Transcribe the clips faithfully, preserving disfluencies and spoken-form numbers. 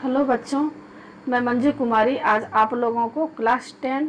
Hello बच्चों, मैं मंजू कुमारी आज आप लोगों को क्लास टेन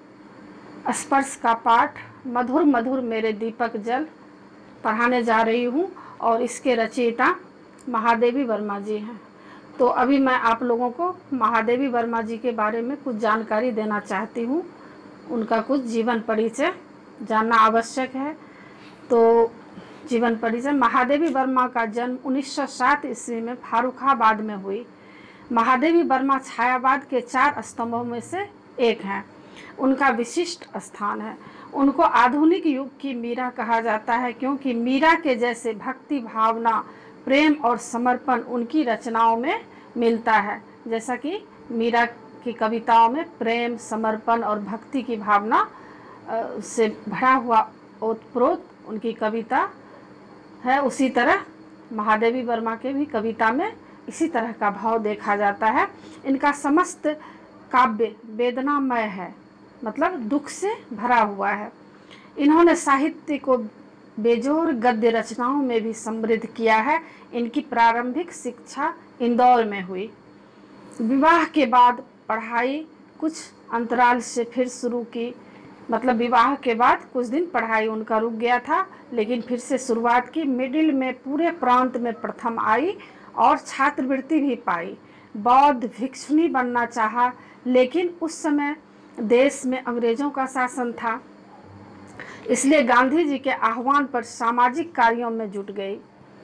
स्पर्श का पाठ मधुर मधुर मेरे दीपक जल पढ़ाने जा रही हूँ और इसके रचयिता महादेवी वर्मा जी हैं। तो अभी मैं आप लोगों को महादेवी वर्मा जी के बारे में कुछ जानकारी देना चाहती हूँ। उनका कुछ जीवन परिचय जानना आवश्यक है। तो जीवन परिचय। महादेवी वर्मा का जन्म उन्नीस सौ सात ईस्वी में फारुखाबाद में हुई। महादेवी वर्मा छायावाद के चार स्तंभों में से एक हैं। उनका विशिष्ट स्थान है। उनको आधुनिक युग की मीरा कहा जाता है, क्योंकि मीरा के जैसे भक्ति भावना, प्रेम और समर्पण उनकी रचनाओं में मिलता है। जैसा कि मीरा की कविताओं में प्रेम, समर्पण और भक्ति की भावना से भरा हुआ ओतप्रोत उनकी कविता है, उसी तरह महादेवी वर्मा के भी कविता में इसी तरह का भाव देखा जाता है। इनका समस्त काव्य वेदनामय है, मतलब दुख से भरा हुआ है। इन्होंने साहित्य को बेजोर गद्य रचनाओं में भी समृद्ध किया है। इनकी प्रारंभिक शिक्षा इंदौर में हुई। विवाह के बाद पढ़ाई कुछ अंतराल से फिर शुरू की, मतलब विवाह के बाद कुछ दिन पढ़ाई उनका रुक गया था, लेकिन फिर से शुरुआत की। मिडिल में पूरे प्रांत में प्रथम आई और छात्रवृत्ति भी पाई। बौद्ध भिक्षुनी बनना चाहा, लेकिन उस समय देश में अंग्रेजों का शासन था, इसलिए गांधी जी के आह्वान पर सामाजिक कार्यों में जुट गई।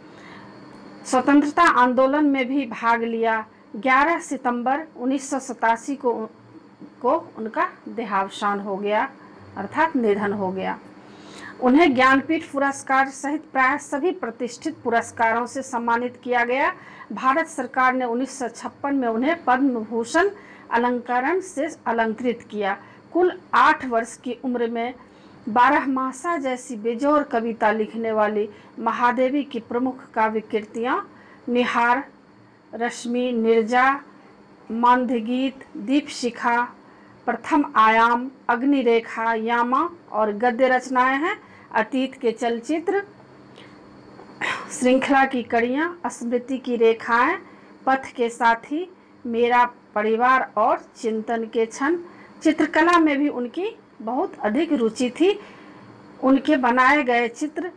स्वतंत्रता आंदोलन में भी भाग लिया। ग्यारह सितंबर उन्नीस सौ सतासी को को उनका देहावसान हो गया, अर्थात निधन हो गया। उन्हें ज्ञानपीठ पुरस्कार सहित प्राय सभी प्रतिष्ठित पुरस्कारों से सम्मानित किया गया। भारत सरकार ने उन्नीस सौ छप्पन में उन्हें पद्म भूषण अलंकरण से अलंकृत किया। कुल आठ वर्ष की उम्र में बारहमासा जैसी बेजोर कविता लिखने वाली महादेवी की प्रमुख काव्य कृतियाँ निहार, रश्मि, निर्जा, मंदगीत, दीपशिखा, प्रथम आयाम, अग्निरेखा, यामा और गद्य रचनाएं हैं। अतीत के चलचित्र, श्रृंखला की कड़ियाँ, स्मृति की रेखाएं, पथ के साथी, मेरा परिवार और चिंतन के क्षण। चित्रकला में भी उनकी बहुत अधिक रुचि थी। उनके बनाए गए चित्र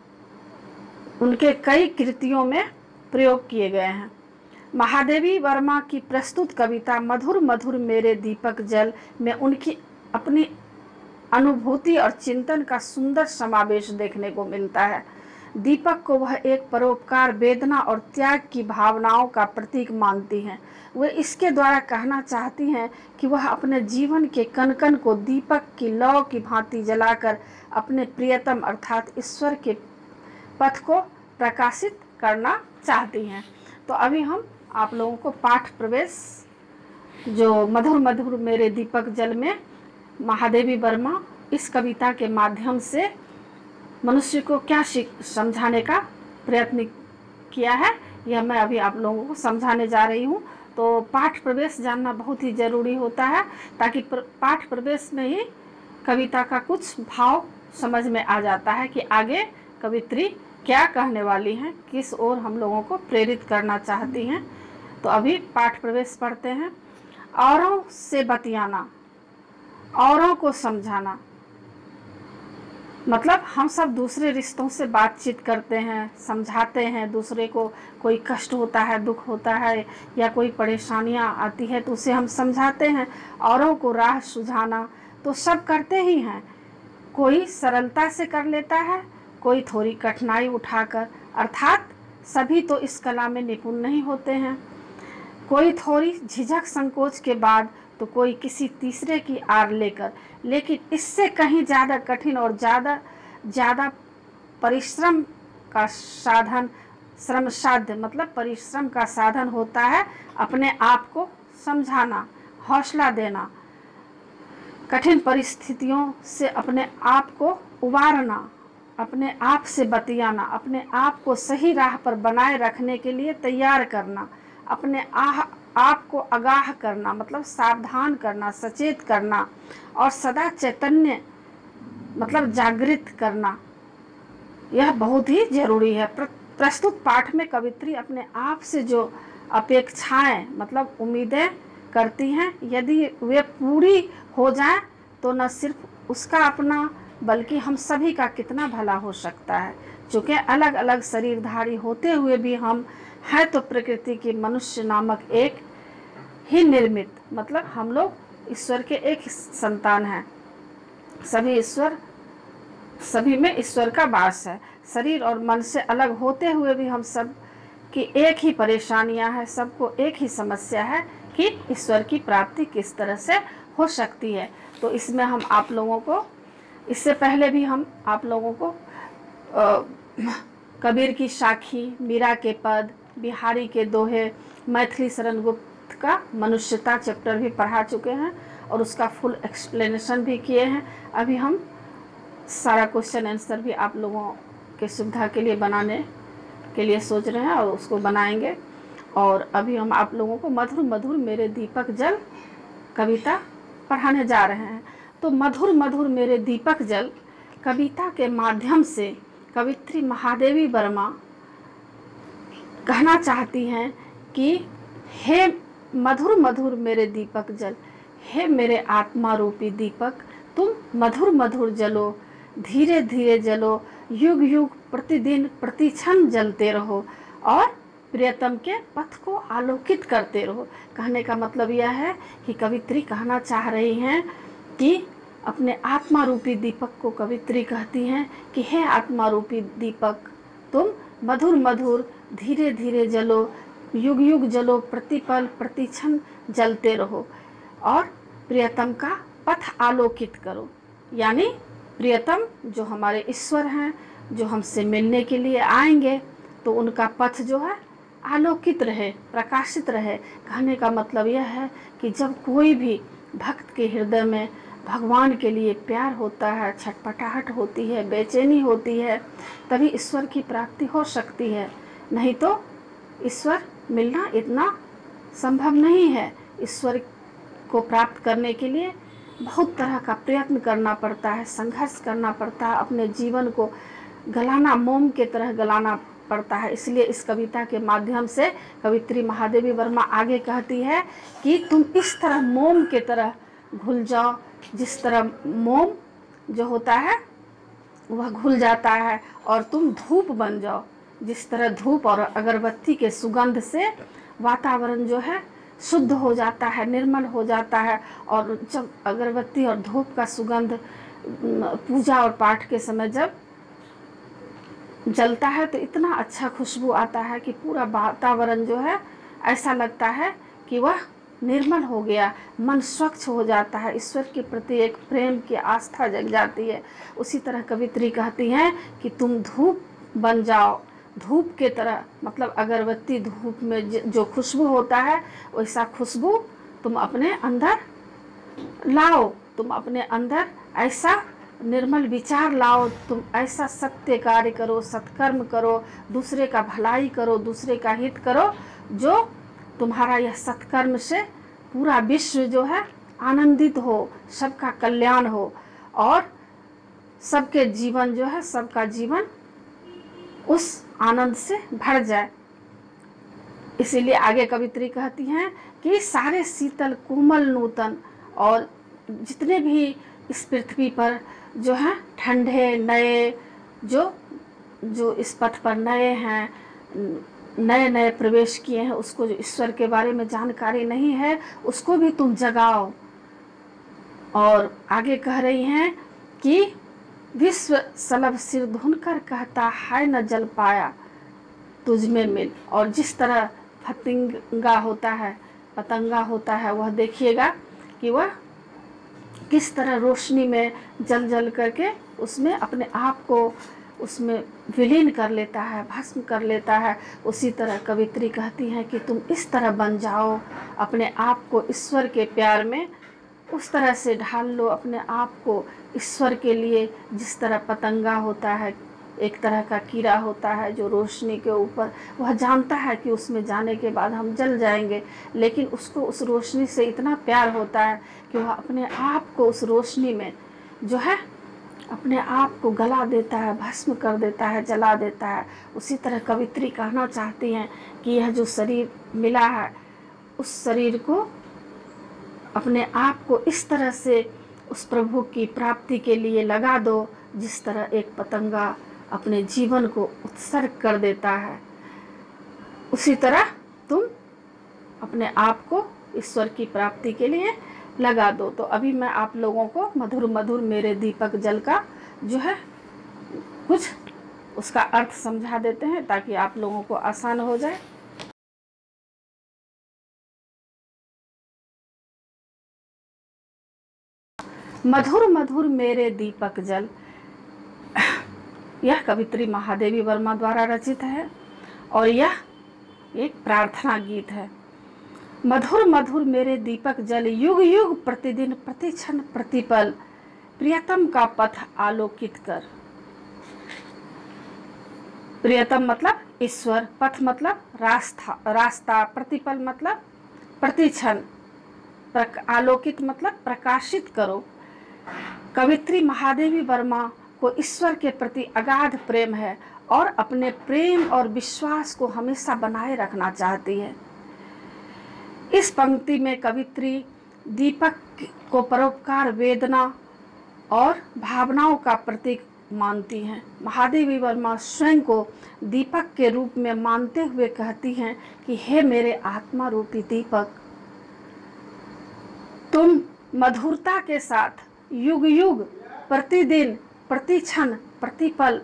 उनके कई कृतियों में प्रयोग किए गए हैं। महादेवी वर्मा की प्रस्तुत कविता मधुर मधुर मेरे दीपक जल में उनकी अपनी अनुभूति और चिंतन का सुंदर समावेश देखने को मिलता है। दीपक को वह एक परोपकार, वेदना और त्याग की भावनाओं का प्रतीक मानती हैं। वे इसके द्वारा कहना चाहती हैं कि वह अपने जीवन के कण कण को दीपक की लौ की भांति जलाकर अपने प्रियतम अर्थात ईश्वर के पथ को प्रकाशित करना चाहती हैं। तो अभी हम आप लोगों को पाठ प्रवेश, जो मधुर मधुर मेरे दीपक जल में महादेवी वर्मा इस कविता के माध्यम से मनुष्य को क्या समझाने का प्रयत्न किया है, यह मैं अभी आप लोगों को समझाने जा रही हूँ। तो पाठ प्रवेश जानना बहुत ही ज़रूरी होता है, ताकि पाठ प्रवेश में ही कविता का कुछ भाव समझ में आ जाता है कि आगे कवित्री क्या कहने वाली हैं, किस ओर हम लोगों को प्रेरित करना चाहती हैं। तो अभी पाठ प्रवेश पढ़ते हैं। औरों से बतियाना, औरों को समझाना, मतलब हम सब दूसरे रिश्तों से बातचीत करते हैं, समझाते हैं दूसरे को। कोई कष्ट होता है, दुख होता है या कोई परेशानियां आती है तो उसे हम समझाते हैं। औरों को राह सुझाना तो सब करते ही हैं। कोई सरलता से कर लेता है, कोई थोड़ी कठिनाई उठाकर, अर्थात सभी तो इस कला में निपुण नहीं होते हैं। कोई थोड़ी झिझक संकोच के बाद, तो कोई किसी तीसरे की आड़ लेकर, लेकिन इससे कहीं ज़्यादा कठिन और ज़्यादा ज़्यादा परिश्रम का साधन, श्रम साध्य मतलब परिश्रम का साधन होता है अपने आप को समझाना, हौसला देना, कठिन परिस्थितियों से अपने आप को उबारना, अपने आप से बतियाना, अपने आप को सही राह पर बनाए रखने के लिए तैयार करना, अपने आह आप को आगाह करना मतलब सावधान करना, सचेत करना और सदा चैतन्य मतलब जागृत करना, यह बहुत ही जरूरी है। प्रस्तुत पाठ में कवित्री अपने आप से जो अपेक्षाएं मतलब उम्मीदें करती हैं, यदि वे पूरी हो जाएं तो न सिर्फ उसका अपना बल्कि हम सभी का कितना भला हो सकता है। चूँकि अलग अलग शरीरधारी होते हुए भी हम हैं तो प्रकृति की मनुष्य नामक एक ही निर्मित, मतलब हम लोग ईश्वर के एक ही संतान हैं। सभी ईश्वर सभी में ईश्वर का वास है। शरीर और मन से अलग होते हुए भी हम सब की एक ही परेशानियां हैं, सबको एक ही समस्या है कि ईश्वर की प्राप्ति किस तरह से हो सकती है। तो इसमें हम आप लोगों को, इससे पहले भी हम आप लोगों को आ, कबीर की साखी, मीरा के पद, बिहारी के दोहे, मैथिली शरण गुप्त का मनुष्यता चैप्टर भी पढ़ा चुके हैं और उसका फुल एक्सप्लेनेशन भी किए हैं। अभी हम सारा क्वेश्चन आंसर भी आप लोगों के सुविधा के लिए बनाने के लिए सोच रहे हैं और उसको बनाएंगे। और अभी हम आप लोगों को मधुर मधुर मेरे दीपक जल कविता पढ़ाने जा रहे हैं। तो मधुर मधुर मेरे दीपक जल कविता के माध्यम से कवित्री महादेवी वर्मा कहना चाहती हैं कि हे मधुर मधुर मेरे दीपक जल, हे मेरे आत्मा रूपी दीपक, तुम मधुर मधुर जलो, धीरे धीरे जलो, युग युग प्रतिदिन प्रतिक्षण जलते रहो और प्रियतम के पथ को आलोकित करते रहो। कहने का मतलब यह है कि कवित्री कहना चाह रही हैं कि अपने आत्मा रूपी दीपक को कवित्री कहती हैं कि हे आत्मा रूपी दीपक, तुम मधुर मधुर धीरे धीरे जलो, युग युग जलो, प्रतिपल प्रतिक्षण जलते रहो और प्रियतम का पथ आलोकित करो। यानी प्रियतम जो हमारे ईश्वर हैं, जो हमसे मिलने के लिए आएंगे, तो उनका पथ जो है आलोकित रहे, प्रकाशित रहे। कहने का मतलब यह है कि जब कोई भी भक्त के हृदय में भगवान के लिए प्यार होता है, छटपटाहट होती है, बेचैनी होती है, तभी ईश्वर की प्राप्ति हो सकती है। नहीं तो ईश्वर मिलना इतना संभव नहीं है। ईश्वर को प्राप्त करने के लिए बहुत तरह का प्रयत्न करना पड़ता है, संघर्ष करना पड़ता है, अपने जीवन को गलाना, मोम के तरह गलाना पड़ता है। इसलिए इस कविता के माध्यम से कवित्री महादेवी वर्मा आगे कहती है कि तुम इस तरह मोम के तरह घुल जाओ, जिस तरह मोम जो होता है वह घुल जाता है, और तुम धूप बन जाओ, जिस तरह धूप और अगरबत्ती के सुगंध से वातावरण जो है शुद्ध हो जाता है, निर्मल हो जाता है। और जब अगरबत्ती और धूप का सुगंध पूजा और पाठ के समय जब जलता है तो इतना अच्छा खुशबू आता है कि पूरा वातावरण जो है ऐसा लगता है कि वह निर्मल हो गया, मन स्वच्छ हो जाता है, ईश्वर के प्रति एक प्रेम की आस्था जग जाती है। उसी तरह कवित्री कहती हैं कि तुम धूप बन जाओ, धूप के तरह, मतलब अगरबत्ती धूप में जो खुशबू होता है वैसा खुशबू तुम अपने अंदर लाओ, तुम अपने अंदर ऐसा निर्मल विचार लाओ, तुम ऐसा सत्य कार्य करो, सत्कर्म करो, दूसरे का भलाई करो, दूसरे का हित करो, जो तुम्हारा यह सत्कर्म से पूरा विश्व जो है आनंदित हो, सबका कल्याण हो और सबके जीवन जो है, सबका जीवन उस आनंद से भर जाए। इसीलिए आगे कवित्री कहती हैं कि सारे शीतल कोमल नूतन, और जितने भी इस पृथ्वी पर जो है ठंडे नए, जो जो इस पथ पर नए हैं, नए नए प्रवेश किए हैं, उसको जो ईश्वर के बारे में जानकारी नहीं है उसको भी तुम जगाओ। और आगे कह रही हैं कि विश्व सलभ सिर धुनकर कहता है न जल पाया तुझ में मिल। और जिस तरह पतंगा होता है पतंगा होता है वह देखिएगा कि वह किस तरह रोशनी में जल जल करके उसमें अपने आप को उसमें विलीन कर लेता है, भस्म कर लेता है। उसी तरह कवित्री कहती हैं कि तुम इस तरह बन जाओ, अपने आप को ईश्वर के प्यार में उस तरह से ढाल लो अपने आप को ईश्वर के लिए। जिस तरह पतंगा होता है, एक तरह का कीड़ा होता है जो रोशनी के ऊपर, वह जानता है कि उसमें जाने के बाद हम जल जाएंगे, लेकिन उसको उस रोशनी से इतना प्यार होता है कि वह अपने आप को उस रोशनी में जो है अपने आप को गला देता है, भस्म कर देता है, जला देता है। उसी तरह कवित्री कहना चाहती हैं कि यह जो शरीर मिला है, उस शरीर को, अपने आप को इस तरह से उस प्रभु की प्राप्ति के लिए लगा दो, जिस तरह एक पतंगा अपने जीवन को उत्सर्ग कर देता है। उसी तरह तुम अपने आप को ईश्वर की प्राप्ति के लिए लगा दो। तो अभी मैं आप लोगों को मधुर मधुर मेरे दीपक जल का जो है कुछ उसका अर्थ समझा देते हैं, ताकि आप लोगों को आसान हो जाए। मधुर मधुर मेरे दीपक जल, यह कवित्री महादेवी वर्मा द्वारा रचित है और यह एक प्रार्थना गीत है। मधुर मधुर मेरे दीपक जल, युग युग प्रतिदिन प्रतिक्षण प्रतिपल, प्रियतम का पथ आलोकित कर। प्रियतम मतलब ईश्वर, पथ मतलब रास्ता रास्ता प्रतिपल मतलब प्रतिक्षण, आलोकित मतलब प्रकाशित करो। कवित्री महादेवी वर्मा को ईश्वर के प्रति अगाध प्रेम है और अपने प्रेम और विश्वास को हमेशा बनाए रखना चाहती है। इस पंक्ति में कवित्री दीपक को परोपकार, वेदना और भावनाओं का प्रतीक मानती हैं। महादेवी वर्मा स्वयं को दीपक के रूप में मानते हुए कहती हैं कि हे मेरे आत्मा रूपी दीपक, तुम मधुरता के साथ युग युग प्रतिदिन प्रतिक्षण प्रतिपल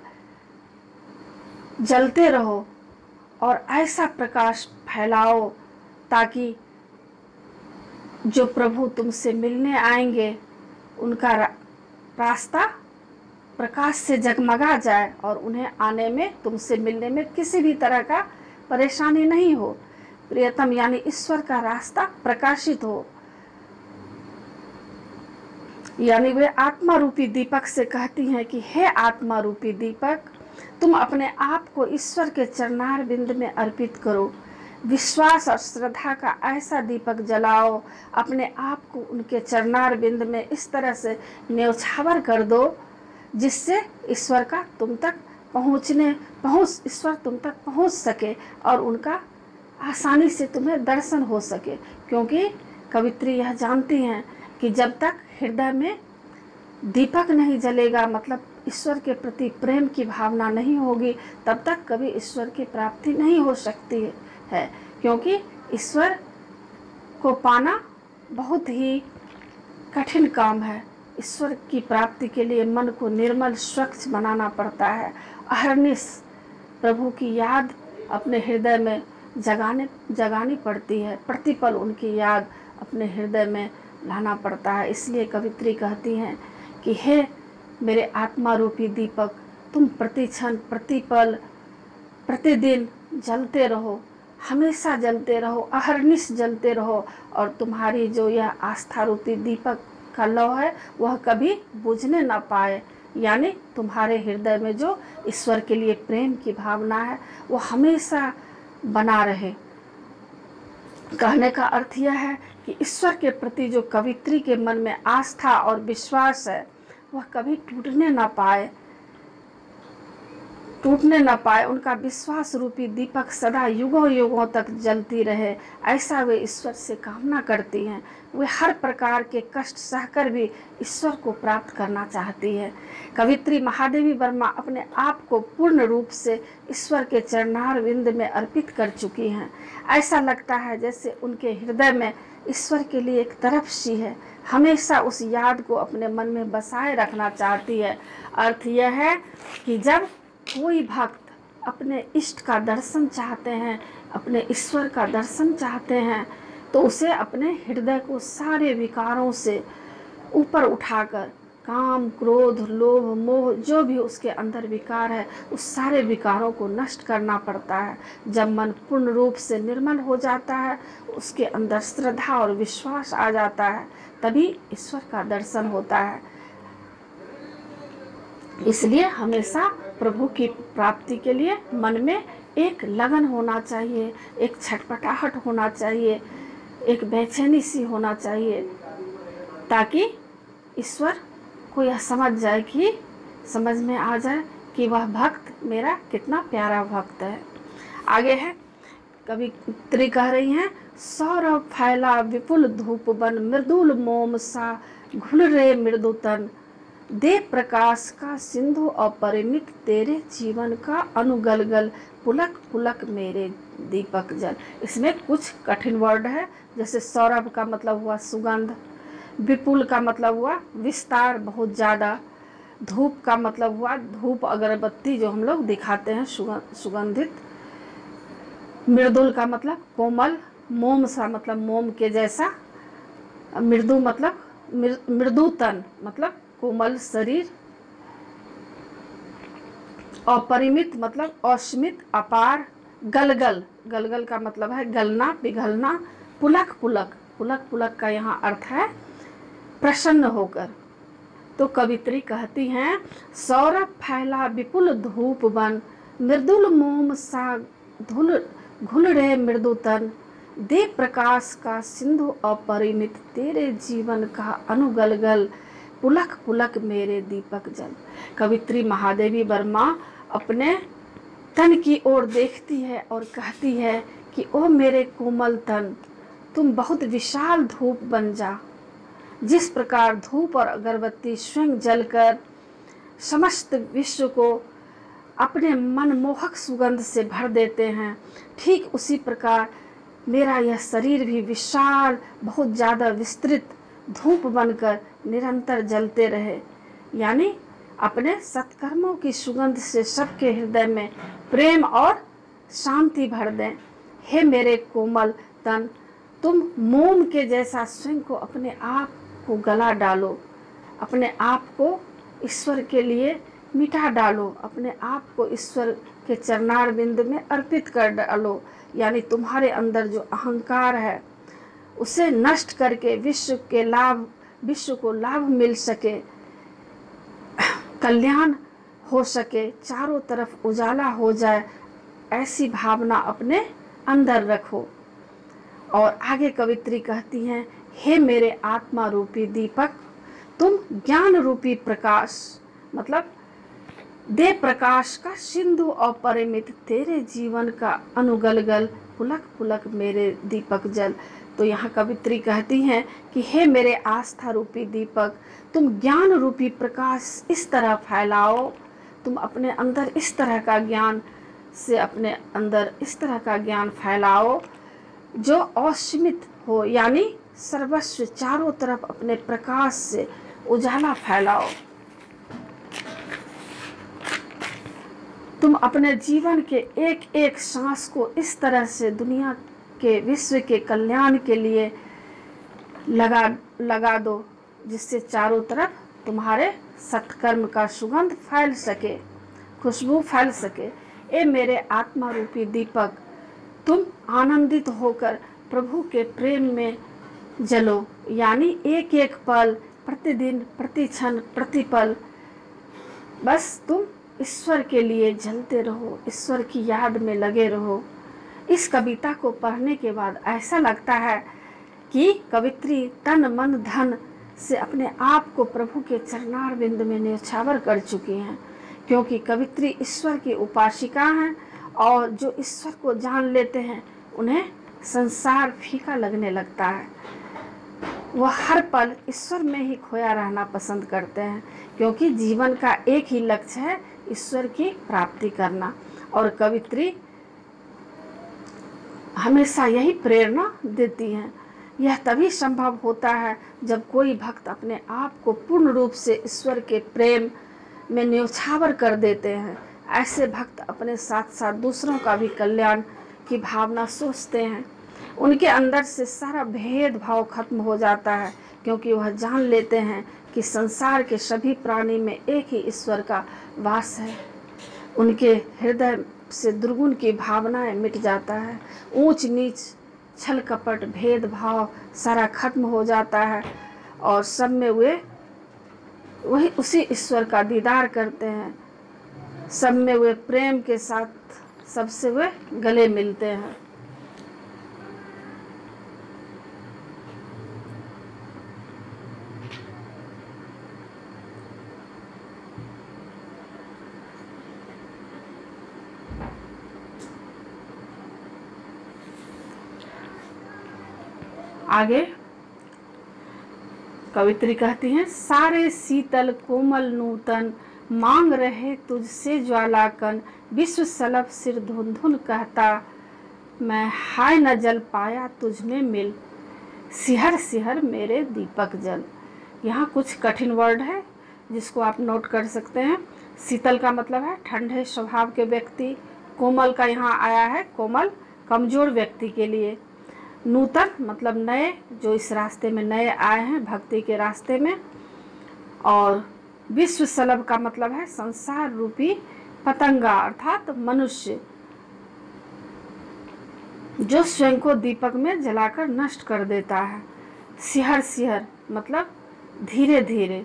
जलते रहो और ऐसा प्रकाश फैलाओ ताकि जो प्रभु तुमसे मिलने आएंगे उनका रा, रास्ता प्रकाश से जगमगा जाए और उन्हें आने में, तुमसे मिलने में किसी भी तरह का परेशानी नहीं हो। प्रियतम यानी ईश्वर का रास्ता प्रकाशित हो। यानी वे आत्मा रूपी दीपक से कहती हैं कि हे आत्मा रूपी दीपक, तुम अपने आप को ईश्वर के चरणार बिंद में अर्पित करो। विश्वास और श्रद्धा का ऐसा दीपक जलाओ, अपने आप को उनके चरणार बिंद में इस तरह से न्यौछावर कर दो जिससे ईश्वर का तुम तक पहुँचने पहुँच ईश्वर तुम तक पहुँच सके और उनका आसानी से तुम्हें दर्शन हो सके। क्योंकि कवित्री यह जानती हैं कि जब तक हृदय में दीपक नहीं जलेगा, मतलब ईश्वर के प्रति प्रेम की भावना नहीं होगी, तब तक कभी ईश्वर की प्राप्ति नहीं हो सकती है। क्योंकि ईश्वर को पाना बहुत ही कठिन काम है। ईश्वर की प्राप्ति के लिए मन को निर्मल स्वच्छ बनाना पड़ता है। अहर्निश प्रभु की याद अपने हृदय में जगाने जगानी पड़ती है। प्रतिपल उनकी याद अपने हृदय में लाना पड़ता है। इसलिए कवित्री कहती हैं कि हे मेरे आत्मा रूपी दीपक, तुम प्रतिक्षण प्रतिपल प्रतिदिन जलते रहो, हमेशा जलते रहो, अहर्निश जलते रहो और तुम्हारी जो यह आस्था रूपी दीपक का लौ है वह कभी बुझने ना पाए। यानी तुम्हारे हृदय में जो ईश्वर के लिए प्रेम की भावना है वो हमेशा बना रहे। कहने का अर्थ यह है कि ईश्वर के प्रति जो कवित्री के मन में आस्था और विश्वास है वह कभी टूटने ना पाए टूटने न पाए उनका विश्वास रूपी दीपक सदा युगों युगों तक जलती रहे, ऐसा वे ईश्वर से कामना करती हैं। वे हर प्रकार के कष्ट सहकर भी ईश्वर को प्राप्त करना चाहती है। कवित्री महादेवी वर्मा अपने आप को पूर्ण रूप से ईश्वर के चरणार विंद में अर्पित कर चुकी हैं। ऐसा लगता है जैसे उनके हृदय में ईश्वर के लिए एक तरफ सी है, हमेशा उस याद को अपने मन में बसाए रखना चाहती है। अर्थ यह है कि जब कोई भक्त अपने इष्ट का दर्शन चाहते हैं, अपने ईश्वर का दर्शन चाहते हैं, तो उसे अपने हृदय को सारे विकारों से ऊपर उठाकर काम, क्रोध, लोभ, मोह जो भी उसके अंदर विकार है उस सारे विकारों को नष्ट करना पड़ता है। जब मन पूर्ण रूप से निर्मल हो जाता है, उसके अंदर श्रद्धा और विश्वास आ जाता है, तभी ईश्वर का दर्शन होता है। इसलिए हमेशा प्रभु की प्राप्ति के लिए मन में एक लगन होना चाहिए, एक छटपटाहट होना चाहिए, एक बेचैनी सी होना चाहिए, ताकि ईश्वर को यह समझ जाए कि समझ में आ जाए कि वह भक्त मेरा कितना प्यारा भक्त है। आगे है, कवित्री कह रही हैं, सौरभ फैला विपुल धूप बन, मृदुल मोम सा घुल रे मृदु तन, दे प्रकाश का सिंधु अपरिमित, तेरे जीवन का अनुगलगल, पुलक पुलक मेरे दीपक जल। इसमें कुछ कठिन वर्ड है, जैसे सौरभ का मतलब हुआ सुगंध, विपुल का मतलब हुआ विस्तार, बहुत ज़्यादा, धूप का मतलब हुआ धूप अगरबत्ती जो हम लोग दिखाते हैं सुगंधित, मृदुल का मतलब कोमल, मोम सा मतलब मोम के जैसा, मृदु मतलब मृदु तन मतलब कोमल शरीर, अपरिमित मतलब असीमित अपार, गलगल, गलगल का मतलब है गलना पिघलना, पुलक पुलक, पुलक पुलक का यहाँ अर्थ है प्रसन्न होकर। तो कवित्री कहती हैं, सौरभ फैला विपुल धूप बन, मृदुल मोम सा धुल घुल रहे मृदु तन, दे प्रकाश का सिंधु अपरिमित, तेरे जीवन का अनुगलगल, पुलक पुलक मेरे दीपक जल। कवित्री महादेवी वर्मा अपने तन की ओर देखती है और कहती है कि ओ मेरे कोमल तन, तुम बहुत विशाल धूप बन जा। जिस प्रकार धूप और अगरबत्ती स्वयं जलकर समस्त विश्व को अपने मनमोहक सुगंध से भर देते हैं, ठीक उसी प्रकार मेरा यह शरीर भी विशाल, बहुत ज़्यादा विस्तृत धूप बनकर निरंतर जलते रहे, यानी अपने सत्कर्मों की सुगंध से सबके हृदय में प्रेम और शांति भर दें। हे मेरे कोमल तन, तुम मोम के जैसा स्वयं को अपने आप को गला डालो, अपने आप को ईश्वर के लिए मिटा डालो, अपने आप को ईश्वर के चरणार बिंद में अर्पित कर डालो, यानी तुम्हारे अंदर जो अहंकार है उसे नष्ट करके विश्व के लाभ विश्व को लाभ मिल सके, कल्याण हो सके, चारों तरफ उजाला हो जाए, ऐसी भावना अपने अंदर रखो। और आगे कवित्री कहती हैं, हे मेरे आत्मा रूपी दीपक, तुम ज्ञान रूपी प्रकाश मतलब दे प्रकाश का सिंधु अपरिमित, तेरे जीवन का अनुगलगल, पुलक पुलक मेरे दीपक जल। तो यहाँ कवित्री कहती हैं कि हे मेरे आस्था रूपी दीपक, तुम ज्ञान रूपी प्रकाश इस तरह फैलाओ, तुम अपने अंदर इस तरह का ज्ञान से अपने अंदर इस तरह का ज्ञान फैलाओ जो असीमित हो, यानी सर्वस्व, चारों तरफ अपने प्रकाश से उजाला फैलाओ। तुम अपने जीवन के एक एक सांस को इस तरह से दुनिया के विश्व के कल्याण के लिए लगा लगा दो, जिससे चारों तरफ तुम्हारे सत्कर्म का सुगंध फैल सके, खुशबू फैल सके। ए मेरे आत्मा रूपी दीपक, तुम आनंदित होकर प्रभु के प्रेम में जलो, यानी एक एक पल, प्रतिदिन, प्रति क्षण, प्रतिपल बस तुम ईश्वर के लिए जलते रहो, ईश्वर की याद में लगे रहो। इस कविता को पढ़ने के बाद ऐसा लगता है कि कवित्री तन मन धन से अपने आप को प्रभु के चरणार बिंद में न्यौछावर कर चुकी हैं, क्योंकि कवित्री ईश्वर की उपासिका हैं और जो ईश्वर को जान लेते हैं उन्हें संसार फीका लगने लगता है। वह हर पल ईश्वर में ही खोया रहना पसंद करते हैं, क्योंकि जीवन का एक ही लक्ष्य है ईश्वर की प्राप्ति करना। और कवित्री हमेशा यही प्रेरणा देती हैं। यह तभी संभव होता है जब कोई भक्त अपने आप को पूर्ण रूप से ईश्वर के प्रेम में न्यौछावर कर देते हैं। ऐसे भक्त अपने साथ साथ दूसरों का भी कल्याण की भावना सोचते हैं। उनके अंदर से सारा भेदभाव खत्म हो जाता है, क्योंकि वह जान लेते हैं कि संसार के सभी प्राणी में एक ही ईश्वर का वास है। उनके हृदय से दुर्गुण की भावनाएं मिट जाता है, ऊंच नीच, छल कपट, भेदभाव सारा खत्म हो जाता है और सब में वे वही उसी ईश्वर का दीदार करते हैं। सब में वे प्रेम के साथ सबसे वे गले मिलते हैं। आगे कवित्री कहती हैं, सारे शीतल कोमल नूतन मांग रहे तुझसे ज्वालाकन, विश्व सलभ सिर धुन धुन कहता, मैं हाय न जल पाया तुझ में मिल, सिहर सिहर मेरे दीपक जल। यहाँ कुछ कठिन वर्ड है जिसको आप नोट कर सकते हैं। शीतल का मतलब है ठंडे स्वभाव के व्यक्ति, कोमल का यहाँ आया है कोमल कमजोर व्यक्ति के लिए, नूतन मतलब नए जो इस रास्ते में नए आए हैं भक्ति के रास्ते में, और विश्व सलभ का मतलब है संसार रूपी पतंगा अर्थात मनुष्य जो स्वयं को दीपक में जलाकर नष्ट कर देता है। सिहर सिहर मतलब धीरे धीरे,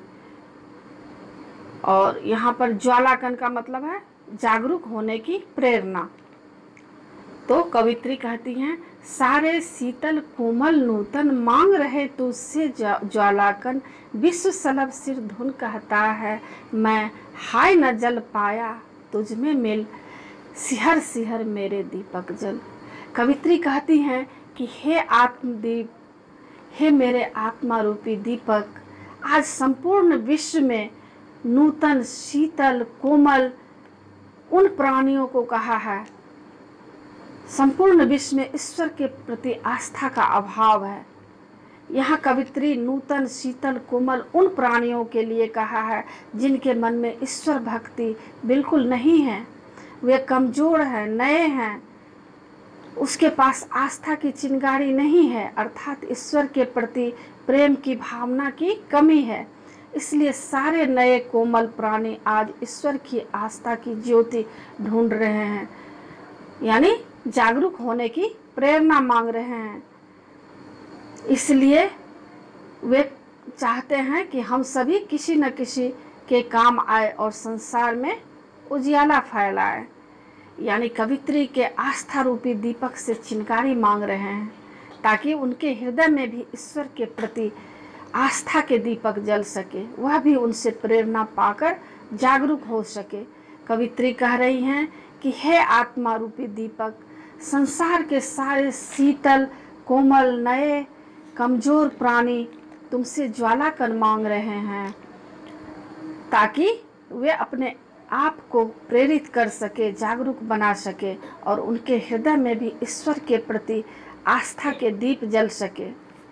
और यहाँ पर ज्वालाकन का मतलब है जागरूक होने की प्रेरणा। तो कवित्री कहती हैं, सारे शीतल कोमल नूतन मांग रहे तुझसे ज्वालाकन, विश्व सलभ सिर धुन कहता है, मैं हाय न जल पाया तुझ में मिल, सिहर सिहर मेरे दीपक जल। कवित्री कहती हैं कि हे आत्मदीप, हे मेरे आत्मा रूपी दीपक, आज संपूर्ण विश्व में नूतन शीतल कोमल उन प्राणियों को कहा है, संपूर्ण विश्व में ईश्वर के प्रति आस्था का अभाव है। यहाँ कवित्री नूतन शीतल कोमल उन प्राणियों के लिए कहा है जिनके मन में ईश्वर भक्ति बिल्कुल नहीं है, वे कमजोर हैं, नए हैं, उसके पास आस्था की चिंगारी नहीं है, अर्थात ईश्वर के प्रति प्रेम की भावना की कमी है। इसलिए सारे नए कोमल प्राणी आज ईश्वर की आस्था की ज्योति ढूंढ रहे हैं, यानी जागरूक होने की प्रेरणा मांग रहे हैं। इसलिए वे चाहते हैं कि हम सभी किसी न किसी के काम आए और संसार में उजियाला फैलाए, यानी कवित्री के आस्था रूपी दीपक से चिंगारी मांग रहे हैं ताकि उनके हृदय में भी ईश्वर के प्रति आस्था के दीपक जल सके, वह भी उनसे प्रेरणा पाकर जागरूक हो सके। कवित्री कह रही हैं कि हे आत्मा रूपी दीपक, संसार के सारे शीतल कोमल नए कमजोर प्राणी तुमसे ज्वालाकन मांग रहे हैं ताकि वे अपने आप को प्रेरित कर सके, जागरूक बना सके और उनके हृदय में भी ईश्वर के प्रति आस्था के दीप जल सके।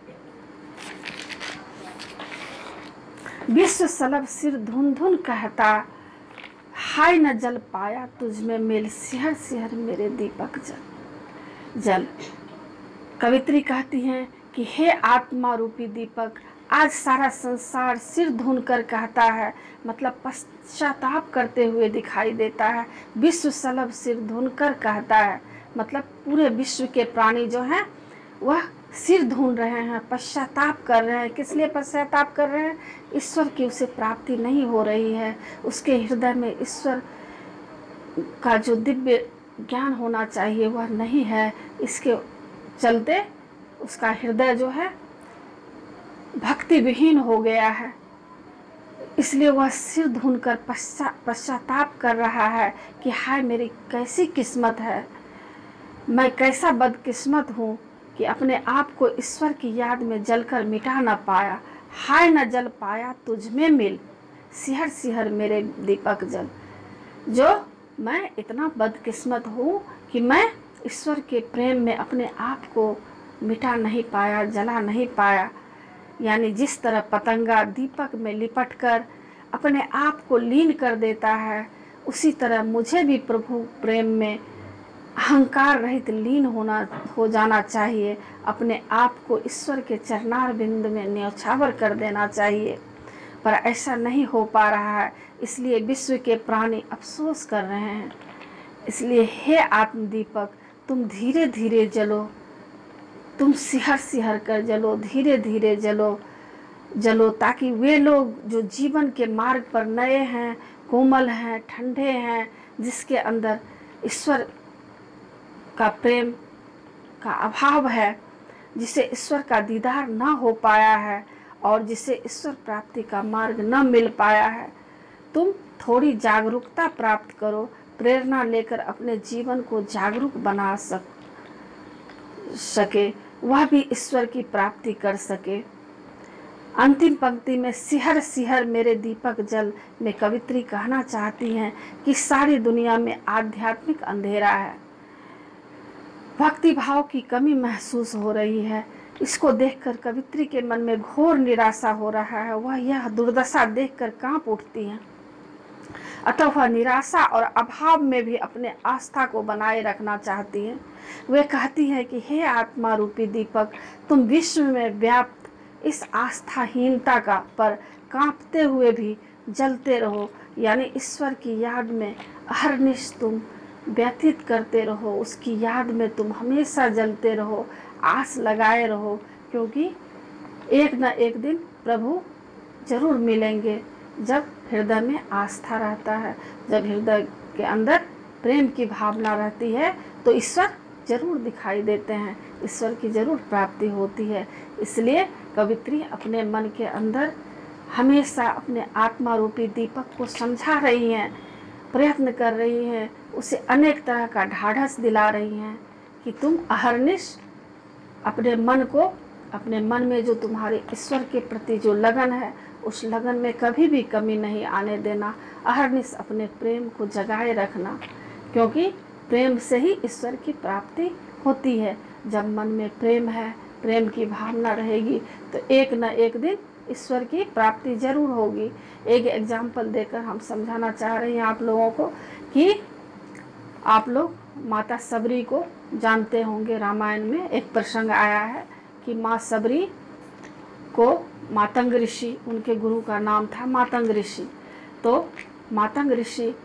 विश्व सलभ सिर धुन धुन कहता, हाय न जल पाया तुझ में मिल, सिहर सिहर मेरे दीपक जल जल। कवित्री कहती हैं कि हे आत्मा रूपी दीपक, आज सारा संसार सिर धुन कर कहता है, मतलब पश्चाताप करते हुए दिखाई देता है। विश्व सलभ सिर धुन कर कहता है, मतलब पूरे विश्व के प्राणी जो हैं वह सिर धुन रहे हैं, पश्चाताप कर रहे हैं। किस लिए पश्चाताप कर रहे हैं? ईश्वर की उसे प्राप्ति नहीं हो रही है, उसके हृदय में ईश्वर का जो दिव्य ज्ञान होना चाहिए वह नहीं है, इसके चलते उसका हृदय जो है भक्ति विहीन हो गया है। इसलिए वह सिर धुन कर पश्चाताप कर रहा है कि हाय मेरी कैसी किस्मत है, मैं कैसा बदकिस्मत हूँ कि अपने आप को ईश्वर की याद में जलकर मिटा न पाया। हाय न जल पाया तुझ में मिल, सिहर सिहर मेरे दीपक जल। जो मैं इतना बदकिस्मत हूँ कि मैं ईश्वर के प्रेम में अपने आप को मिटा नहीं पाया, जला नहीं पाया। यानी जिस तरह पतंगा दीपक में लिपटकर अपने आप को लीन कर देता है, उसी तरह मुझे भी प्रभु प्रेम में अहंकार रहित लीन होना हो जाना चाहिए, अपने आप को ईश्वर के चरणार बिंद में न्यौछावर कर देना चाहिए। पर ऐसा नहीं हो पा रहा है, इसलिए विश्व के प्राणी अफसोस कर रहे हैं। इसलिए हे आत्मदीपक, तुम धीरे धीरे जलो, तुम सिहर सिहर कर जलो, धीरे धीरे जलो जलो ताकि वे लोग जो जीवन के मार्ग पर नए हैं, कोमल हैं, ठंडे हैं, जिसके अंदर ईश्वर का प्रेम का अभाव है, जिसे ईश्वर का दीदार न हो पाया है और जिसे ईश्वर प्राप्ति का मार्ग न मिल पाया है, तुम थोड़ी जागरूकता प्राप्त करो, प्रेरणा लेकर अपने जीवन को जागरूक बना सक सके वह भी ईश्वर की प्राप्ति कर सके। अंतिम पंक्ति में सिहर सिहर मेरे दीपक जल में कवित्री कहना चाहती हैं कि सारी दुनिया में आध्यात्मिक अंधेरा है, भक्ति भाव की कमी महसूस हो रही है। इसको देखकर कवित्री के मन में घोर निराशा हो रहा है। वह यह दुर्दशा देखकर कांप उठती है। अतः वह निराशा और अभाव में भी अपने आस्था को बनाए रखना चाहती है। वे कहती है कि हे आत्मा रूपी दीपक, तुम विश्व में व्याप्त इस आस्थाहीनता का पर कांपते हुए भी जलते रहो, यानी ईश्वर की याद में अहरनिश तुम व्यतीत करते रहो, उसकी याद में तुम हमेशा जलते रहो, आस लगाए रहो, क्योंकि एक न एक दिन प्रभु जरूर मिलेंगे। जब हृदय में आस्था रहता है, जब हृदय के अंदर प्रेम की भावना रहती है, तो ईश्वर जरूर दिखाई देते हैं, ईश्वर की जरूर प्राप्ति होती है। इसलिए कवित्री अपने मन के अंदर हमेशा अपने आत्मा रूपी दीपक को समझा रही हैं, प्रयत्न कर रही हैं, उसे अनेक तरह का ढाढ़स दिला रही हैं कि तुम अहरनिश अपने मन को, अपने मन में जो तुम्हारे ईश्वर के प्रति जो लगन है, उस लगन में कभी भी कमी नहीं आने देना। अहरनिश अपने प्रेम को जगाए रखना, क्योंकि प्रेम से ही ईश्वर की प्राप्ति होती है। जब मन में प्रेम है, प्रेम की भावना रहेगी, तो एक न एक दिन ईश्वर की प्राप्ति जरूर होगी। एक एग्जाम्पल देकर हम समझाना चाह रहे हैं आप लोगों को कि आप लोग माता सबरी को जानते होंगे। रामायण में एक प्रसंग आया है कि माँ सबरी को मातंग ऋषि, उनके गुरु का नाम था मातंग ऋषि। तो मातंग ऋषि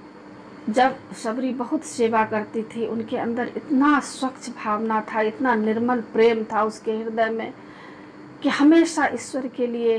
जब सबरी बहुत सेवा करती थी, उनके अंदर इतना स्वच्छ भावना था, इतना निर्मल प्रेम था उसके हृदय में कि हमेशा ईश्वर के लिए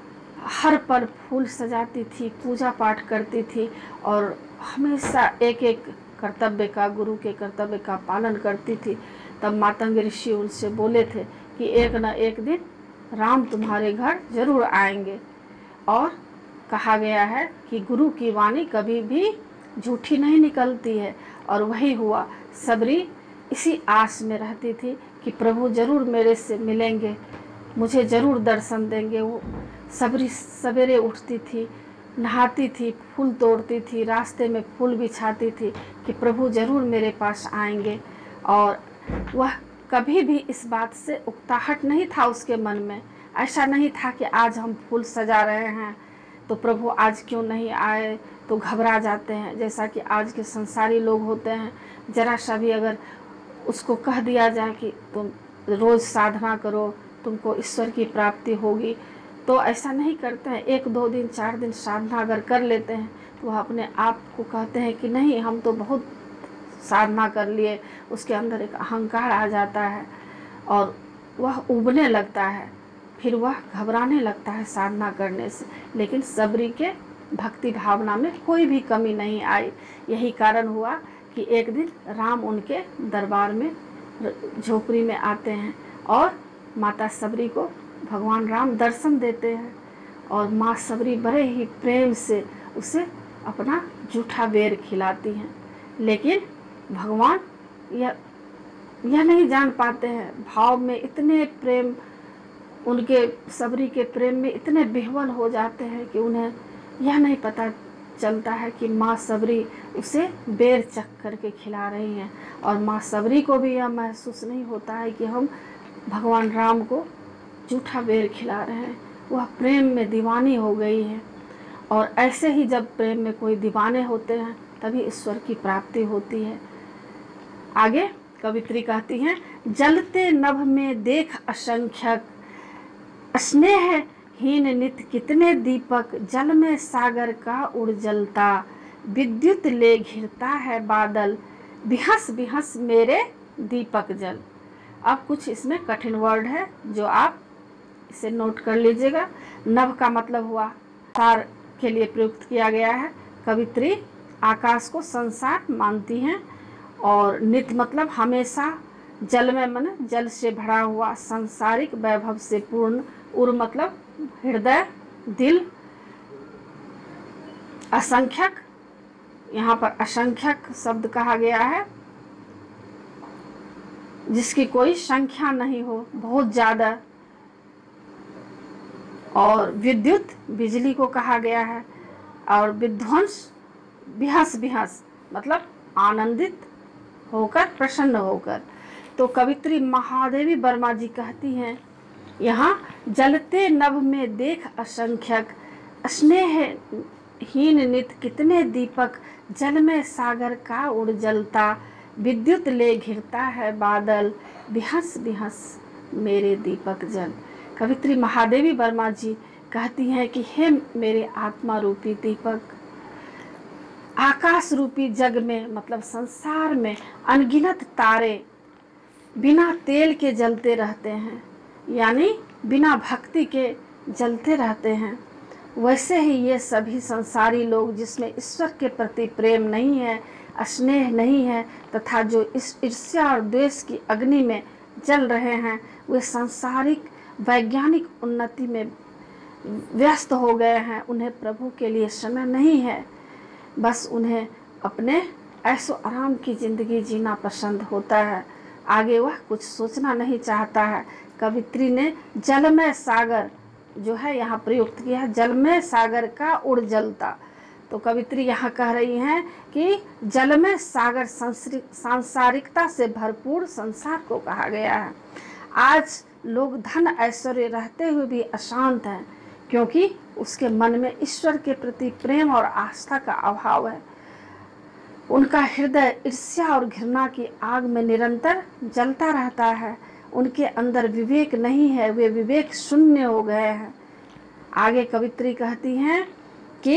हर पल फूल सजाती थी, पूजा पाठ करती थी और हमेशा एक एक कर्तव्य का, गुरु के कर्तव्य का पालन करती थी। तब मातंग ऋषि उनसे बोले थे कि एक न एक दिन राम तुम्हारे घर जरूर आएंगे। और कहा गया है कि गुरु की वाणी कभी भी झूठी नहीं निकलती है, और वही हुआ। सबरी इसी आस में रहती थी कि प्रभु जरूर मेरे से मिलेंगे, मुझे ज़रूर दर्शन देंगे। वो सबरी सवेरे उठती थी, नहाती थी, फूल तोड़ती थी, रास्ते में फूल बिछाती थी कि प्रभु ज़रूर मेरे पास आएंगे। और वह कभी भी इस बात से उकताहट नहीं था उसके मन में। ऐसा नहीं था कि आज हम फूल सजा रहे हैं तो प्रभु आज क्यों नहीं आए, तो घबरा जाते हैं। जैसा कि आज के संसारी लोग होते हैं, ज़रा सा भी अगर उसको कह दिया जाए कि तुम रोज़ साधना करो, तुमको ईश्वर की प्राप्ति होगी, तो ऐसा नहीं करते हैं। एक दो दिन चार दिन साधना अगर कर लेते हैं तो वह अपने आप को कहते हैं कि नहीं, हम तो बहुत साधना कर लिए। उसके अंदर एक अहंकार आ जाता है और वह उबने लगता है, फिर वह घबराने लगता है साधना करने से। लेकिन सबरी के भक्ति भावना में कोई भी कमी नहीं आई। यही कारण हुआ कि एक दिन राम उनके दरबार में झोपड़ी में आते हैं और माता सबरी को भगवान राम दर्शन देते हैं और माँ सबरी बड़े ही प्रेम से उसे अपना जूठा बेर खिलाती हैं। लेकिन भगवान यह यह नहीं जान पाते हैं, भाव में इतने प्रेम, उनके सबरी के प्रेम में इतने विह्वल हो जाते हैं कि उन्हें यह नहीं पता चलता है कि माँ सबरी उसे बेर चख करके खिला रही हैं। और माँ सबरी को भी यह महसूस नहीं होता है कि हम भगवान राम को जूठा बेर खिला रहे हैं। वह प्रेम में दीवानी हो गई है। और ऐसे ही जब प्रेम में कोई दीवाने होते हैं तभी ईश्वर की प्राप्ति होती है। आगे कवित्री कहती हैं, जलते नभ में देख असंख्यक, स्नेह हीन नित कितने दीपक, जल में सागर का उड़ जलता, विद्युत ले घिरता है बादल, बिहस बिहस मेरे दीपक जल। अब कुछ इसमें कठिन वर्ड है जो आप इसे नोट कर लीजिएगा। नभ का मतलब हुआ संसार के लिए प्रयुक्त किया गया है। कवित्री आकाश को संसार मानती हैं। और नित मतलब हमेशा, जल में मन जल से भरा हुआ, सांसारिक वैभव से पूर्ण, उर मतलब हृदय, दिल, असंख्यक, यहाँ पर असंख्यक शब्द कहा गया है। जिसकी कोई संख्या नहीं हो, बहुत ज़्यादा। और विद्युत बिजली को कहा गया है, और विध्वंस बिहस बिहस मतलब आनंदित होकर, प्रसन्न होकर। तो कवित्री महादेवी वर्मा जी कहती हैं, यहाँ जलते नभ में देख असंख्यक, स्नेहहीन नित कितने दीपक, जल में सागर का उड़ जलता, विद्युत ले घिरता है बादल, बिहस बिहस मेरे दीपक जल। कवित्री महादेवी वर्मा जी कहती हैं कि हे मेरे आत्मा रूपी दीपक, आकाश रूपी जग में मतलब संसार में अनगिनत तारे बिना तेल के जलते रहते हैं, यानी बिना भक्ति के जलते रहते हैं। वैसे ही ये सभी संसारी लोग जिसमें ईश्वर के प्रति प्रेम नहीं है, स्नेह नहीं है, तथा जो इस ईर्ष्या और द्वेष की अग्नि में जल रहे हैं, वे सांसारिक वैज्ञानिक उन्नति में व्यस्त हो गए हैं। उन्हें प्रभु के लिए समय नहीं है, बस उन्हें अपने ऐशो आराम की ज़िंदगी जीना पसंद होता है, आगे वह कुछ सोचना नहीं चाहता है। कवित्री ने जलमय सागर जो है यहाँ प्रयुक्त किया है, जलमय सागर का उड़ जलता। तो कवित्री यहाँ कह रही हैं कि जलमय सागर सांसारिकता से भरपूर संसार को कहा गया है। आज लोग धन ऐश्वर्य रहते हुए भी अशांत हैं, क्योंकि उसके मन में ईश्वर के प्रति प्रेम और आस्था का अभाव है। उनका हृदय ईर्ष्या और घृणा की आग में निरंतर जलता रहता है। उनके अंदर विवेक नहीं है, वे विवेक शून्य हो गए हैं। आगे कवित्री कहती हैं कि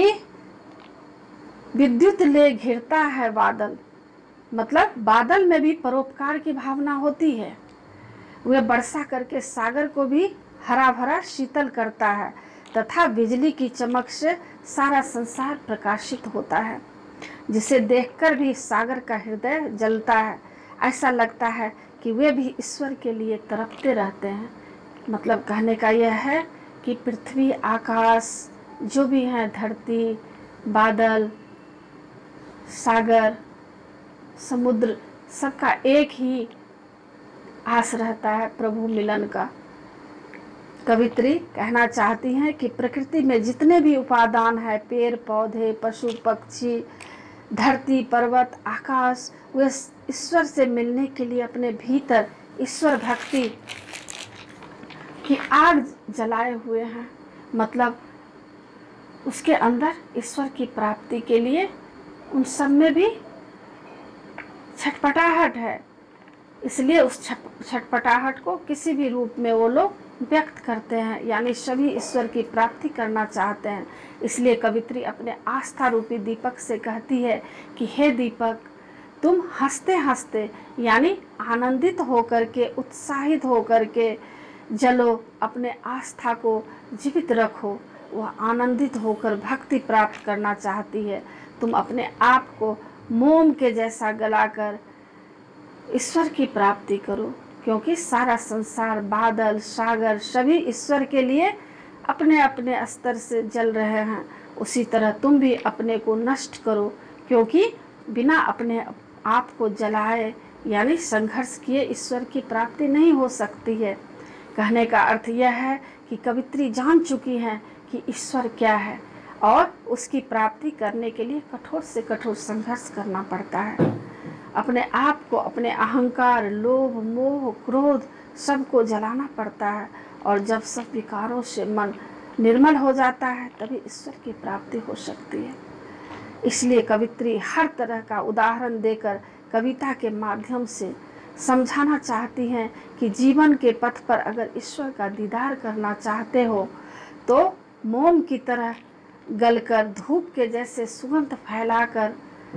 विद्युत ले घिरता है बादल, मतलब बादल में भी परोपकार की भावना होती है। वे वर्षा करके सागर को भी हरा भरा शीतल करता है, तथा बिजली की चमक से सारा संसार प्रकाशित होता है, जिसे देखकर भी सागर का हृदय जलता है। ऐसा लगता है कि वे भी ईश्वर के लिए तड़पते रहते हैं। मतलब कहने का यह है कि पृथ्वी, आकाश जो भी हैं, धरती, बादल, सागर, समुद्र, सबका एक ही आस रहता है, प्रभु मिलन का। कवित्री कहना चाहती हैं कि प्रकृति में जितने भी उपादान है, पेड़ पौधे, पशु पक्षी, धरती, पर्वत, आकाश, वे ईश्वर से मिलने के लिए अपने भीतर ईश्वर भक्ति की आग जलाए हुए हैं। मतलब उसके अंदर ईश्वर की प्राप्ति के लिए उन सब में भी छटपटाहट है। इसलिए उस छटपटाहट को किसी भी रूप में वो लोग व्यक्त करते हैं, यानी सभी ईश्वर की प्राप्ति करना चाहते हैं। इसलिए कवित्री अपने आस्था रूपी दीपक से कहती है कि हे दीपक, तुम हंसते हंसते यानी आनंदित होकर के, उत्साहित होकर के जलो, अपने आस्था को जीवित रखो। वह आनंदित होकर भक्ति प्राप्त करना चाहती है। तुम अपने आप को मोम के जैसा गलाकर ईश्वर की प्राप्ति करो, क्योंकि सारा संसार, बादल, सागर सभी ईश्वर के लिए अपने अपने स्तर से जल रहे हैं। उसी तरह तुम भी अपने को नष्ट करो, क्योंकि बिना अपने आप को जलाए यानी संघर्ष किए ईश्वर की प्राप्ति नहीं हो सकती है। कहने का अर्थ यह है कि कवित्री जान चुकी हैं कि ईश्वर क्या है, और उसकी प्राप्ति करने के लिए कठोर से कठोर संघर्ष करना पड़ता है। अपने आप को, अपने अहंकार, लोभ, मोह, क्रोध सबको जलाना पड़ता है, और जब सब विकारों से मन निर्मल हो जाता है तभी ईश्वर की प्राप्ति हो सकती है। इसलिए कवित्री हर तरह का उदाहरण देकर कविता के माध्यम से समझाना चाहती हैं कि जीवन के पथ पर अगर ईश्वर का दीदार करना चाहते हो तो मोम की तरह गलकर, धूप के जैसे सुगंध फैलाकर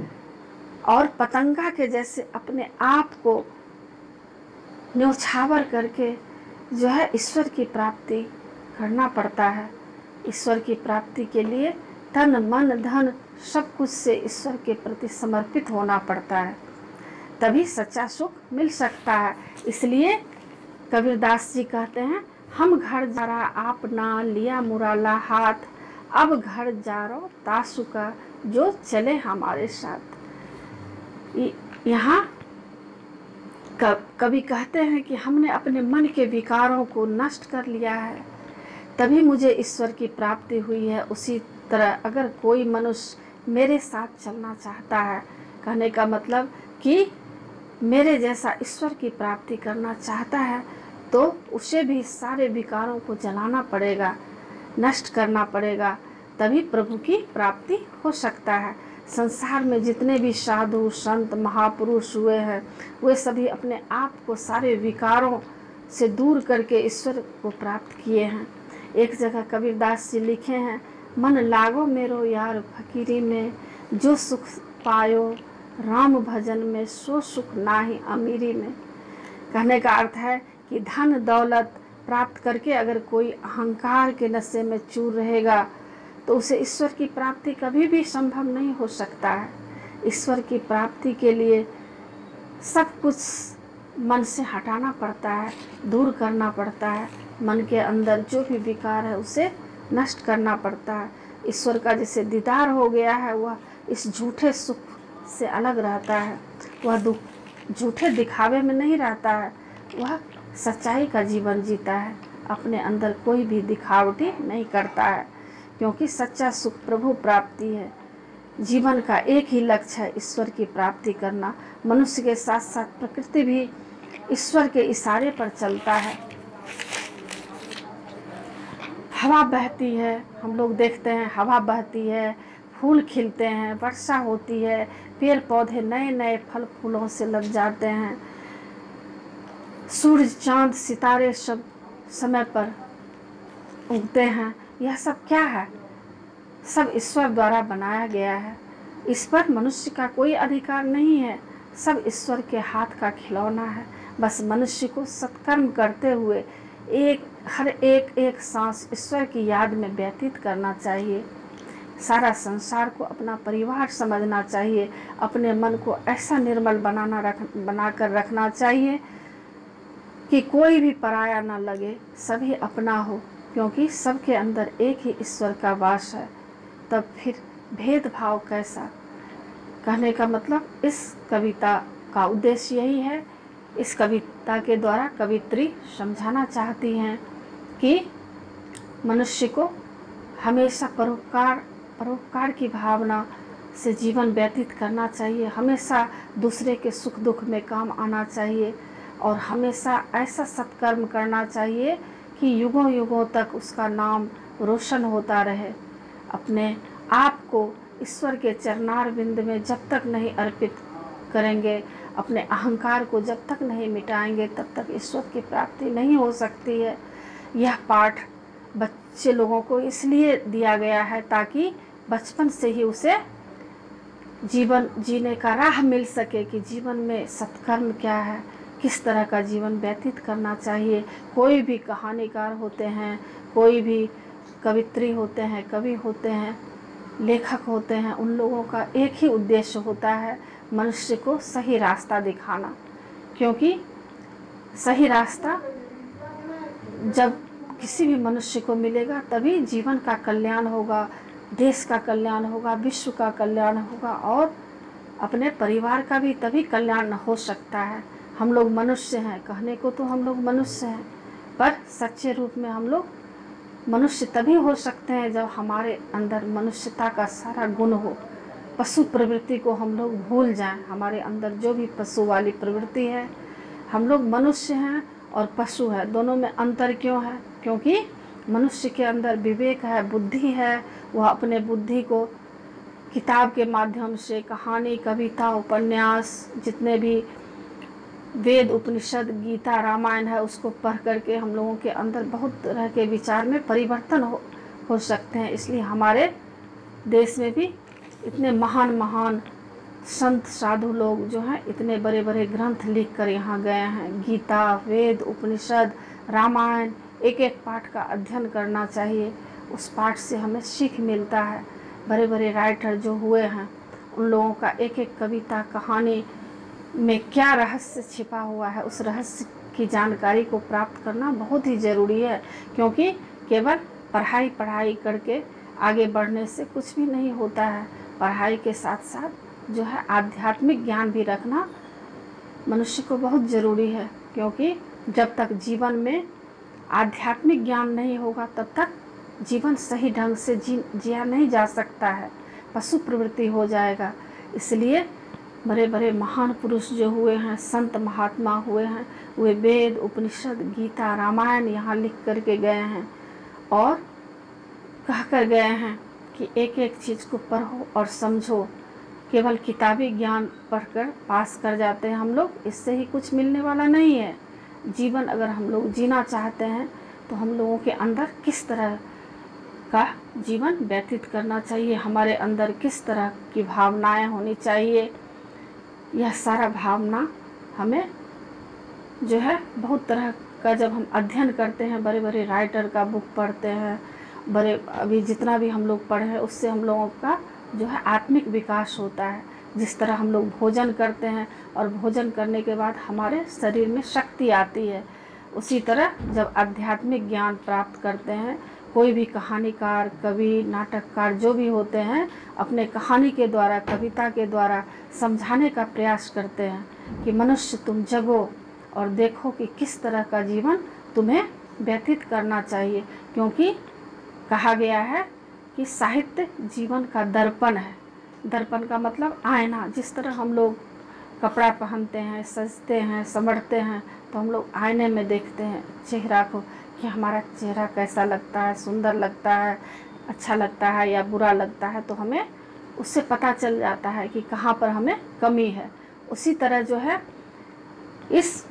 और पतंगा के जैसे अपने आप को न्योछावर करके जो है ईश्वर की प्राप्ति करना पड़ता है। ईश्वर की प्राप्ति के लिए तन, मन, धन सब कुछ से ईश्वर के प्रति समर्पित होना पड़ता है, तभी सच्चा सुख मिल सकता है। इसलिए कबीरदास जी कहते हैं, हम घर जा रहा आप ना लिया मुराला हाथ, अब घर जा रो तासु का जो चले हमारे साथ। यहाँ कब कभी कहते हैं कि हमने अपने मन के विकारों को नष्ट कर लिया है तभी मुझे ईश्वर की प्राप्ति हुई है। उसी तरह अगर कोई मनुष्य मेरे साथ चलना चाहता है, कहने का मतलब कि मेरे जैसा ईश्वर की प्राप्ति करना चाहता है, तो उसे भी सारे विकारों को जलाना पड़ेगा, नष्ट करना पड़ेगा, तभी प्रभु की प्राप्ति हो सकता है। संसार में जितने भी साधु संत महापुरुष हुए हैं, वे सभी अपने आप को सारे विकारों से दूर करके ईश्वर को प्राप्त किए हैं। एक जगह कबीरदास जी लिखे हैं, मन लागो मेरो यार फकीरी में, जो सुख पायो राम भजन में, सो सुख नाही अमीरी में। कहने का अर्थ है कि धन दौलत प्राप्त करके अगर कोई अहंकार के नशे में चूर रहेगा तो उसे ईश्वर की प्राप्ति कभी भी संभव नहीं हो सकता है। ईश्वर की प्राप्ति के लिए सब कुछ मन से हटाना पड़ता है, दूर करना पड़ता है। मन के अंदर जो भी विकार है उसे नष्ट करना पड़ता है। ईश्वर का जिसे दीदार हो गया है वह इस झूठे सुख से अलग रहता है, वह दुख झूठे दिखावे में नहीं रहता है, वह सच्चाई का जीवन जीता है, अपने अंदर कोई भी दिखावटी नहीं करता है, क्योंकि सच्चा सुख प्रभु प्राप्ति है। जीवन का एक ही लक्ष्य है, ईश्वर की प्राप्ति करना। मनुष्य के साथ साथ प्रकृति भी ईश्वर के इशारे पर चलता है। हवा बहती है, हम लोग देखते हैं हवा बहती है, फूल खिलते हैं, वर्षा होती है, पेड़ पौधे नए नए फल फूलों से लग जाते हैं, सूरज चांद सितारे सब समय पर उगते हैं। यह सब क्या है? सब ईश्वर द्वारा बनाया गया है। इस पर मनुष्य का कोई अधिकार नहीं है, सब ईश्वर के हाथ का खिलौना है। बस मनुष्य को सत्कर्म करते हुए एक हर एक एक सांस ईश्वर की याद में व्यतीत करना चाहिए। सारा संसार को अपना परिवार समझना चाहिए। अपने मन को ऐसा निर्मल बनाना रख बनाकर रखना चाहिए कि कोई भी पराया ना लगे, सभी अपना हो, क्योंकि सबके अंदर एक ही ईश्वर का वास है। तब फिर भेदभाव कैसा? कहने का मतलब इस कविता का उद्देश्य यही है। इस कविता के द्वारा कवित्री समझाना चाहती हैं कि मनुष्य को हमेशा परोपकार परोपकार की भावना से जीवन व्यतीत करना चाहिए, हमेशा दूसरे के सुख दुख में काम आना चाहिए और हमेशा ऐसा सत्कर्म करना चाहिए कि युगों युगों तक उसका नाम रोशन होता रहे। अपने आप को ईश्वर के चरणार बिंद में जब तक नहीं अर्पित करेंगे, अपने अहंकार को जब तक नहीं मिटाएंगे, तब तक ईश्वर की प्राप्ति नहीं हो सकती है। यह पाठ बच्चे लोगों को इसलिए दिया गया है ताकि बचपन से ही उसे जीवन जीने का राह मिल सके कि जीवन में सत्कर्म क्या है, किस तरह का जीवन व्यतीत करना चाहिए। कोई भी कहानीकार होते हैं, कोई भी कवित्री होते हैं, कवि होते हैं, लेखक होते हैं, उन लोगों का एक ही उद्देश्य होता है, मनुष्य को सही रास्ता दिखाना। क्योंकि सही रास्ता जब किसी भी मनुष्य को मिलेगा तभी जीवन का कल्याण होगा, देश का कल्याण होगा, विश्व का कल्याण होगा और अपने परिवार का भी तभी कल्याण हो सकता है। हम लोग मनुष्य हैं, कहने को तो हम लोग मनुष्य हैं, पर सच्चे रूप में हम लोग मनुष्य तभी हो सकते हैं जब हमारे अंदर मनुष्यता का सारा गुण हो। पशु प्रवृत्ति को हम लोग भूल जाएं। हमारे अंदर जो भी पशु वाली प्रवृत्ति है, हम लोग मनुष्य हैं और पशु है, दोनों में अंतर क्यों है? क्योंकि मनुष्य के अंदर विवेक है, बुद्धि है, वह अपने बुद्धि को किताब के माध्यम से, कहानी, कविता, उपन्यास, जितने भी वेद, उपनिषद, गीता, रामायण है, उसको पढ़ करके हम लोगों के अंदर बहुत तरह के विचार में परिवर्तन हो हो सकते हैं। इसलिए हमारे देश में भी इतने महान महान संत साधु लोग जो हैं, इतने बड़े बड़े ग्रंथ लिख कर यहाँ गए हैं। गीता, वेद, उपनिषद, रामायण, एक एक पाठ का अध्ययन करना चाहिए। उस पाठ से हमें सीख मिलता है। बड़े बड़े राइटर जो हुए हैं, उन लोगों का एक एक कविता, कहानी में क्या रहस्य छिपा हुआ है, उस रहस्य की जानकारी को प्राप्त करना बहुत ही ज़रूरी है। क्योंकि केवल पढ़ाई पढ़ाई करके आगे बढ़ने से कुछ भी नहीं होता है। पढ़ाई के साथ साथ जो है आध्यात्मिक ज्ञान भी रखना मनुष्य को बहुत ज़रूरी है, क्योंकि जब तक जीवन में आध्यात्मिक ज्ञान नहीं होगा तब तक जीवन सही ढंग से जी जिया नहीं जा सकता है, पशु प्रवृत्ति हो जाएगा। इसलिए बड़े बड़े महान पुरुष जो हुए हैं, संत महात्मा हुए हैं, वे वेद, उपनिषद, गीता, रामायण यहाँ लिख करके गए हैं और कह कर गए हैं कि एक एक चीज़ को पढ़ो और समझो। केवल किताबी ज्ञान पढ़कर पास कर जाते हैं हम लोग, इससे ही कुछ मिलने वाला नहीं है। जीवन अगर हम लोग जीना चाहते हैं तो हम लोगों के अंदर किस तरह का जीवन व्यतीत करना चाहिए, हमारे अंदर किस तरह की भावनाएं होनी चाहिए, यह सारा भावना हमें जो है बहुत तरह का, जब हम अध्ययन करते हैं, बड़े बड़े राइटर का बुक पढ़ते हैं, बड़े अभी जितना भी हम लोग पढ़े हैं, उससे हम लोगों का जो है आत्मिक विकास होता है। जिस तरह हम लोग भोजन करते हैं और भोजन करने के बाद हमारे शरीर में शक्ति आती है, उसी तरह जब आध्यात्मिक ज्ञान प्राप्त करते हैं, कोई भी कहानीकार, कवि, नाटककार जो भी होते हैं, अपने कहानी के द्वारा, कविता के द्वारा समझाने का प्रयास करते हैं कि मनुष्य तुम जगो और देखो कि किस तरह का जीवन तुम्हें व्यतीत करना चाहिए। क्योंकि कहा गया है कि साहित्य जीवन का दर्पण है। दर्पण का मतलब आईना। जिस तरह हम लोग कपड़ा पहनते हैं, सजते हैं, संवरते हैं, तो हम लोग आईने में देखते हैं चेहरा को कि हमारा चेहरा कैसा लगता है, सुंदर लगता है, अच्छा लगता है या बुरा लगता है, तो हमें उससे पता चल जाता है कि कहाँ पर हमें कमी है। उसी तरह जो है इस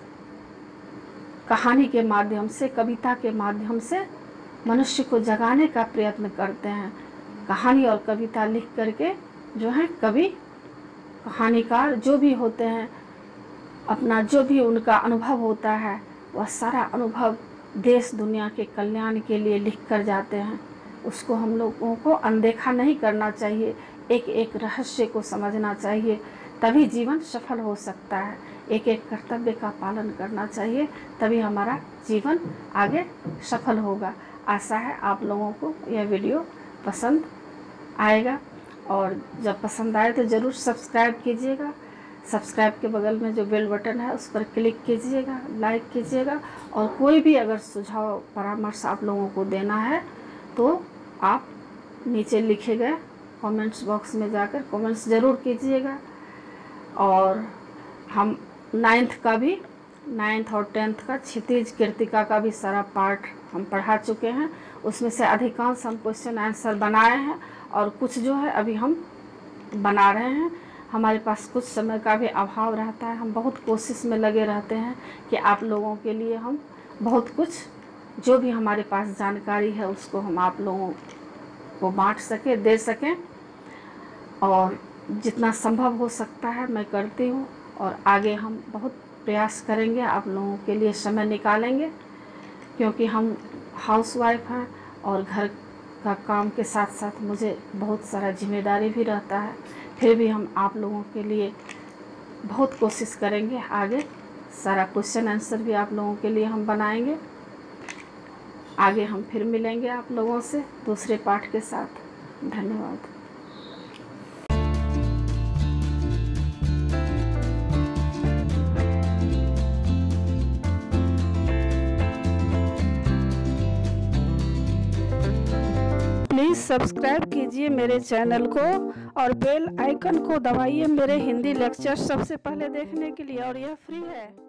कहानी के माध्यम से, कविता के माध्यम से मनुष्य को जगाने का प्रयत्न करते हैं। कहानी और कविता लिख करके जो है कवि, कहानीकार जो भी होते हैं, अपना जो भी उनका अनुभव होता है, वह सारा अनुभव देश दुनिया के कल्याण के लिए लिख कर जाते हैं। उसको हम लोगों को अनदेखा नहीं करना चाहिए, एक एक रहस्य को समझना चाहिए, तभी जीवन सफल हो सकता है। एक एक कर्तव्य का पालन करना चाहिए, तभी हमारा जीवन आगे सफल होगा। आशा है आप लोगों को यह वीडियो पसंद आएगा, और जब पसंद आए तो ज़रूर सब्सक्राइब कीजिएगा। सब्सक्राइब के बगल में जो बेल बटन है उस पर क्लिक कीजिएगा, लाइक कीजिएगा, और कोई भी अगर सुझाव परामर्श आप लोगों को देना है तो आप नीचे लिखे गए कमेंट्स बॉक्स में जाकर कमेंट्स ज़रूर कीजिएगा। और हम नाइन्थ का भी नाइन्थ और टेंथ का क्षितिज कृतिका का भी सारा पार्ट हम पढ़ा चुके हैं। उसमें से अधिकांश हम क्वेश्चन आंसर बनाए हैं, और कुछ जो है अभी हम बना रहे हैं। हमारे पास कुछ समय का भी अभाव रहता है, हम बहुत कोशिश में लगे रहते हैं कि आप लोगों के लिए हम बहुत कुछ, जो भी हमारे पास जानकारी है उसको हम आप लोगों को बांट सकें, दे सकें, और जितना संभव हो सकता है मैं करती हूँ। और आगे हम बहुत प्रयास करेंगे, आप लोगों के लिए समय निकालेंगे, क्योंकि हम हाउसवाइफ हैं और घर का काम के साथ साथ मुझे बहुत सारा जिम्मेदारी भी रहता है। फिर भी हम आप लोगों के लिए बहुत कोशिश करेंगे। आगे सारा क्वेश्चन आंसर भी आप लोगों के लिए हम बनाएंगे। आगे हम फिर मिलेंगे आप लोगों से दूसरे पाठ के साथ। धन्यवाद। प्लीज़ सब्सक्राइब कीजिए मेरे चैनल को और बेल आइकन को दबाइए मेरे हिंदी लेक्चर सबसे पहले देखने के लिए, और यह फ्री है।